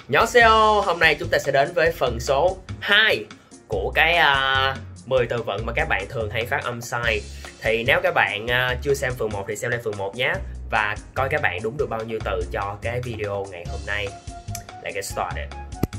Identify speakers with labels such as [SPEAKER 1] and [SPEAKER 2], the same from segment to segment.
[SPEAKER 1] Annyeonghaseyo, hôm nay chúng ta sẽ đến với phần số 2 của cái 10 từ vựng mà các bạn thường hay phát âm sai. Thì nếu các bạn chưa xem phần 1 thì xem lại phần 1 nhé. Và coi các bạn đúng được bao nhiêu từ cho cái video ngày hôm nay. Let's get started.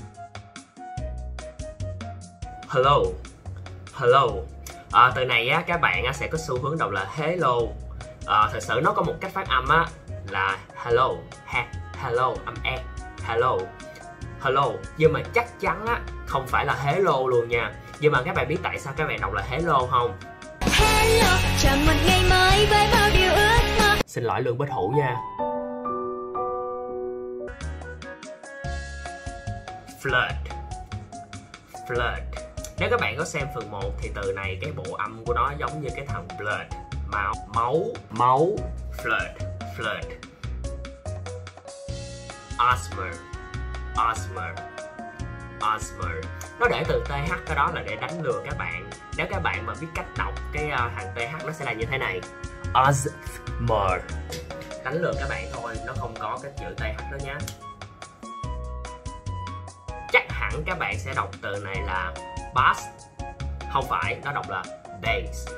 [SPEAKER 1] Hello. Hello. Từ này á, các bạn sẽ có xu hướng đọc là hello. Thật sự nó có một cách phát âm á là hello, hello, âm e, hello, hello. Nhưng mà chắc chắn á không phải là hello luôn nha. Nhưng mà các bạn biết tại sao các bạn đọc là hello không?
[SPEAKER 2] Hello, chào một ngày mới với bao điều ước mơ.
[SPEAKER 1] Xin lỗi Lương Bích Hữu nha. Flirt. Flirt. Nếu các bạn có xem phần 1 thì từ này cái bộ âm của nó giống như cái thằng blood, máu, flirt, flirt. Asthma. Nó để từ TH cái đó là để đánh lừa các bạn. Nếu các bạn mà biết cách đọc cái hàng TH nó sẽ là như thế này. Asthma. Đánh lừa các bạn thôi, nó không có cái chữ TH đó nhá. Chắc hẳn các bạn sẽ đọc từ này là bass. Không phải, nó đọc là bass.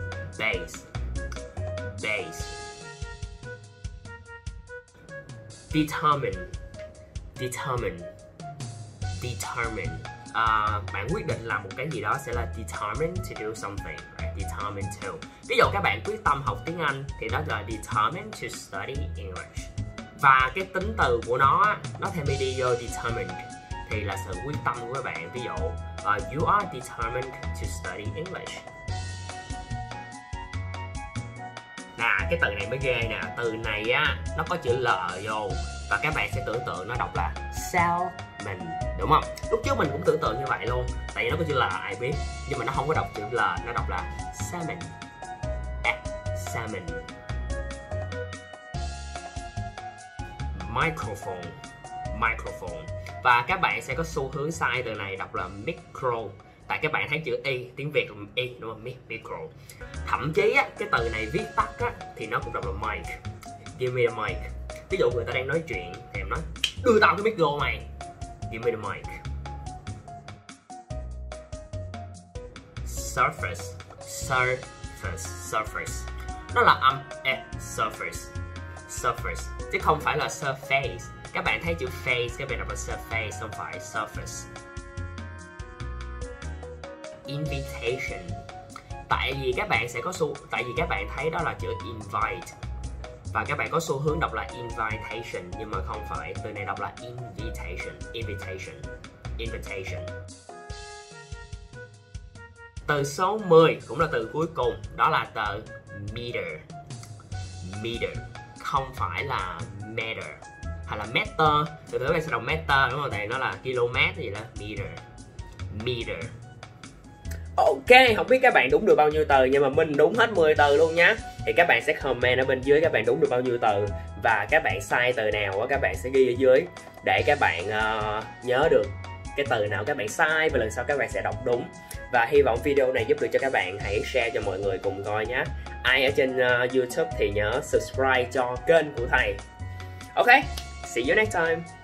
[SPEAKER 1] Determine. Bạn quyết định làm một cái gì đó sẽ là determined to do something, right? Determined to. Ví dụ các bạn quyết tâm học tiếng Anh thì đó là determined to study English. Và cái tính từ của nó thêm đi vô determined thì là sự quyết tâm của các bạn. Ví dụ you are determined to study English. Cái từ này mới ghê nè. Từ này á nó có chữ L vô và các bạn sẽ tưởng tượng nó đọc là salmon, đúng không? Lúc trước mình cũng tưởng tượng như vậy luôn, tại vì nó có chữ L ai biết, nhưng mà nó không có đọc chữ L, nó đọc là salmon. Salmon. Microphone. Và các bạn sẽ có xu hướng sai từ này đọc là micro. Tại các bạn thấy chữ y, tiếng Việt là y, đúng không? Micro. Thậm chí á, cái từ này viết tắt á, thì nó cũng đọc là mic. Give me the mic. Ví dụ người ta đang nói chuyện thì em nói đưa tao cái micro mày. Give me the mic. Surface. Nó là âm e, surface. Chứ không phải là surface. Các bạn thấy chữ face, các bạn đọc là surface, không phải surface. Invitation. Tại vì các bạn thấy đó là chữ invite và các bạn có xu hướng đọc là invitation, nhưng mà không phải, từ này đọc là invitation. Từ số 10 cũng là từ cuối cùng, đó là từ meter, không phải là meter hay là meter. Từ từ các bạn sẽ đọc meter, đúng không? Tại nó là km gì đó, meter. Ok, không biết các bạn đúng được bao nhiêu từ, nhưng mà mình đúng hết 10 từ luôn nhá. Thì các bạn sẽ comment ở bên dưới các bạn đúng được bao nhiêu từ, và các bạn sai từ nào các bạn sẽ ghi ở dưới để các bạn nhớ được cái từ nào các bạn sai và lần sau các bạn sẽ đọc đúng. Và hy vọng video này giúp được cho các bạn, hãy share cho mọi người cùng coi nhé. Ai ở trên YouTube thì nhớ subscribe cho kênh của thầy. Ok, see you next time.